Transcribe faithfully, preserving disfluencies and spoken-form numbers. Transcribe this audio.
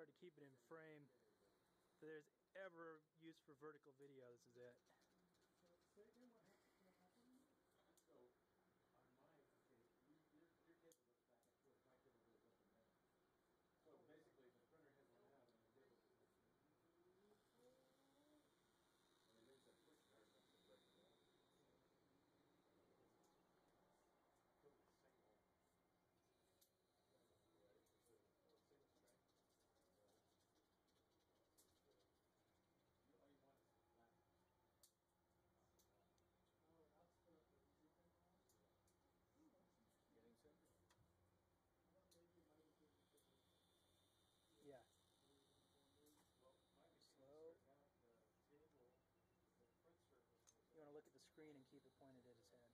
hard to keep it in frame. If there's ever use for vertical video, this is it. So on my case, your, your cable looks back and forth, my cable goes up and down. So basically the printer has one out and the cable goes up. And it ends up pushing hard enough to break it off. Put it single. Single strength. All you want is flat. Oh, that's the Deezmaker one? You think so? Yeah. Well, my machine Slow. starting out, the table, the print surface was You want to look at the screen and keep it pointed at his head.